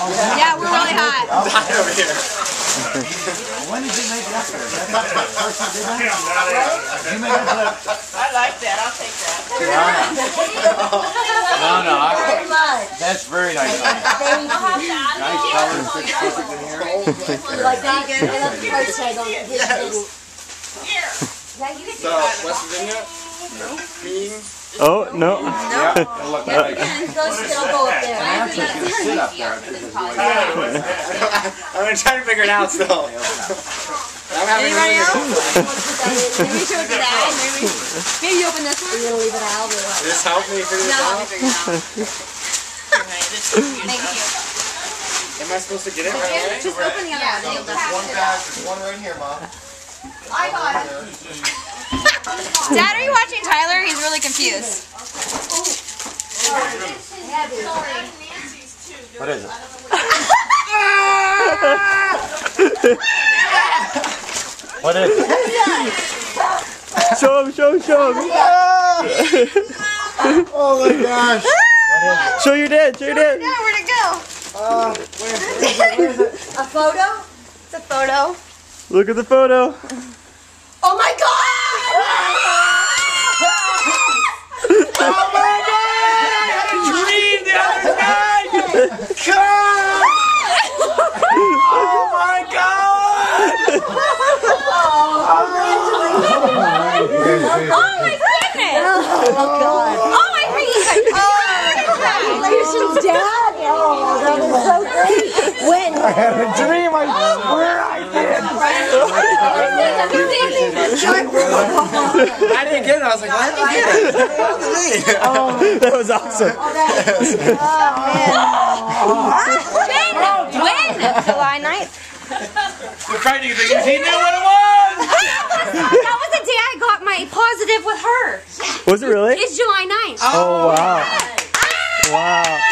Yeah, we're really hot. I'm hot over here. When did you make that? That's the first time you did that? You made that? I like that. I'll take that. No, that's very nice. Thank you. Nice color and fits perfect in here. Like that? I love the price tag on it. So, West Virginia? Being? Oh, no. Yeah. Look, like, They'll go up there. I'm actually going to sit up there. I'm trying to figure it out still. I'm having Anybody else? Maybe Maybe show it to Dad. Maybe you open this one. you're gonna leave it out. This helped me figure this out. Thank you. Am I supposed to get it right away? Just open the other one. There's one bag, there's one right here, Mom. I got it. Dad, are you watching Tyler? He's really confused. What is it? What is it? Show him, show him, show him. Oh my gosh. Show your dad, show your dad. Yeah, where'd it go? Where is it? A photo? It's a photo. Look at the photo. Oh my god! Oh my god! I had a dream the other night! God! Oh my god! Oh my goodness! Oh god. Oh my goodness! Congratulations, Dad! Oh, that is so great. When? I had a dream, I swear I did. I didn't get it. I was like, why did you get it? That was awesome. When? July 9th. The frightening thing is he knew what it was! That was the day I got my positive with her. Was it really? It's July 9th. Oh, wow. Wow.